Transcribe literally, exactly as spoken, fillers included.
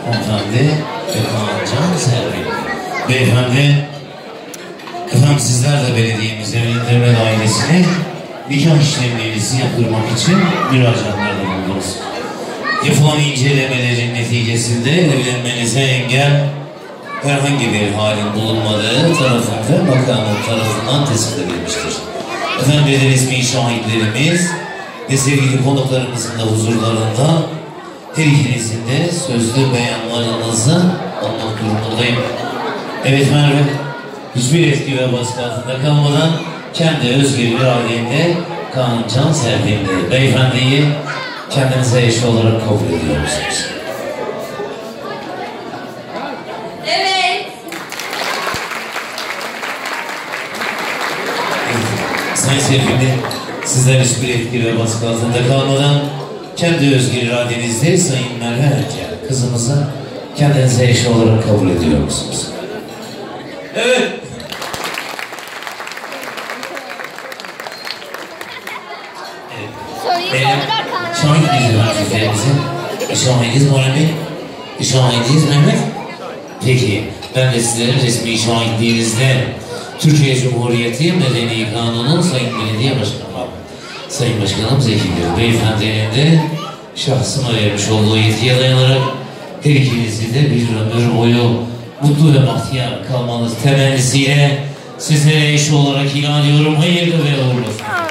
hanımefendi ve Kaan Servi. Beyefendi, efendim sizler de belediyemizin Eminönü ailesine nikah işlemlerinizi yaptırmak için müracaatlarda bulundunuz. Yapılan incelemelerin neticesinde evlenmenize engel herhangi bir halin bulunmadığı tarafında makamın tarafından tespit edilmiştir. Efendim ve resmi şahitlerimiz ve sevgili konuklarımızın da huzurlarında her ikinizin de sözlü beyanlarınızı almak durumundayım. Evet Merve, hiçbir etki ve baskı altında kalmadan kendi özgür iradenle Kaan Can Servin'le beyefendiyi kendinize eş olarak kabul ediyor musunuz? Evet. Sayın Servin'le sizler hiçbir etki ve baskı altında kalmadan kendi özgür iradenizle Sayın Merve Erken kızımıza kendinize eş olarak kabul ediyor musunuz? Evet. Benim şahidiz öğrencilerimizin. Şahidiz Muhammed. Şahidiz Mehmet. Peki, ben de sizlerin resmi şahitliğinizde Türkiye Cumhuriyeti Medeni Kanun'un Sayın Belediye Başkanı, Sayın Başkanım Zeki Gül Beyefendi'nin de şahsıma vermiş olduğu yetiye dayanarak her ikinizi de bir ömür boyu mutlu ve bahtiyar kalmanız temennisiyle sizlere eş olarak ilan ediyorum. Hayırlı ve uğurlu olsun.